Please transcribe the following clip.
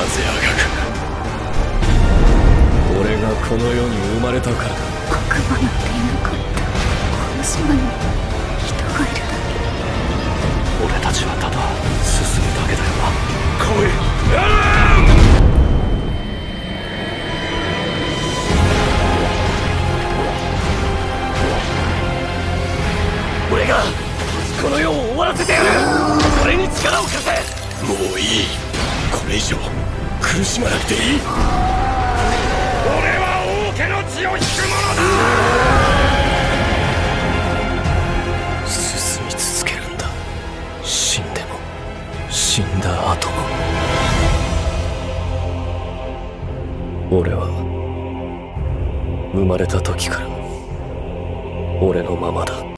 ぜあがく。俺がこの世に生まれたからだ。 悪魔なんていなかった。この島に人がいるだけ。 俺たちはただ進むだけだよな。来い、やれ！俺がこの世を終わらせてやる。俺に力を貸せ。もういい。これ以上苦しまなくていい。俺は王家の血を引く者だ。進み続けるんだ。死んでも死んだ後も。俺は生まれた時から俺のままだ。